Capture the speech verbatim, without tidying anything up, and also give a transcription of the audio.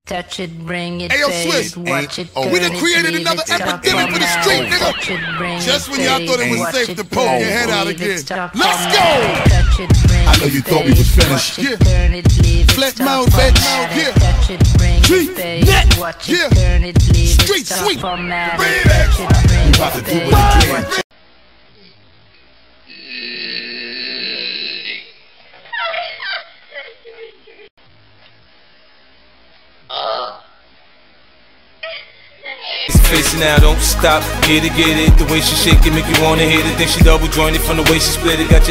Touch it, bring it, Ayo, face, Swiss. watch it, Oh, we done created another epidemic for the street, nigga. Just when y'all thought it was safe to poke your head out again. Let's go! I know you thought we was finished. Yeah. Flat mouth, fat mouth, yeah. Street, net, yeah. Street sweep. We about to do what we can. Face now, don't stop, get it, get it. The way she shake it, make you wanna hit it. Think she double jointed from the way she split it. Got your